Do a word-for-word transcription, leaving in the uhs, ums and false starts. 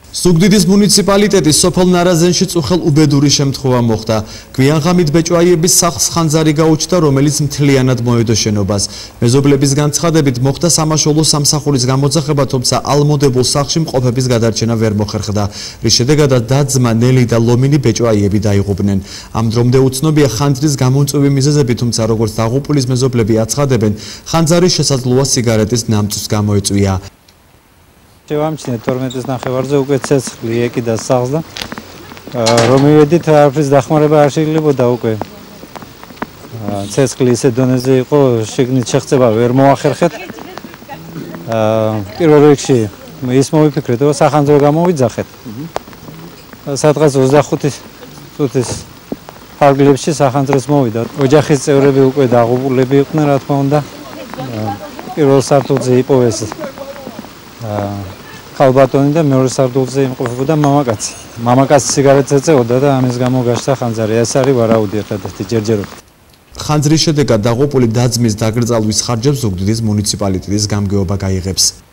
ზუგდიდის მუნიციპალიტეტის სოფელ ნარაზენში წუხელ უბედური შემთხვევა მოხდა. გვიანღამით ბეჭვაიების სახლს ხანძარი გაუჩნდა, რომელიც მთლიანად მოედო შენობას. მეზობლების განცხადებით მოხდა სამაშველო სამსახურის გამოძახება, თუმცა ალმოდებულ სახლში მყოფების გადარჩენა ვერ მოხერხდა, რის შედეგადაც და-ძმა ნელი და ლომინი ბეჭვაიები დაიღუპნენ. ამ დრომდე უცნობია ხანძრის გამომწვევი მიზეზები, თუმცა როგორც დაღუპულის მეზობლები აცხადებენ, ხანძარი შესაძლოა სიგარეტის ნამწვს გამოეწვია. შევამჩნიე თორმეტის ნახევარზე უკვე ცეცხლი ეკიდა სახლს და რომ მივედით არაფრის დახმარება არ შეიძლებოდა უკვე. ცეცხლი ისე დონეზე იყო, შიგნით შეღწევა ვერ მოახერხეთ. პირველ რიგში ის მოვიფიქრეთ, რომ სახანძრო გამოვიძახეთ. სადღაც ოცდახუთი წუთის ფარგლებში სახანძროს მოვიდა. ოჯახის წევრები უკვე დაღუპულები იყვნენ, რა თქმა უნდა. პირველ სართულზე იპოვეს ქალბატონი და მეორე სართულზე იმყოფებოდა მამაკაცი. მამაკაცი სიგარეტს ეწეოდა და ამის გამო გაშთა ხანძარი. ეს არის ვარაუდი ერთადერთი ჯერჯერობით. ხანძრის შედეგად დაღუპული და-ძმის დაკრძალვის ხარჯებს ზუგდიდის მუნიციპალიტეტის გამგეობა გაიღებს.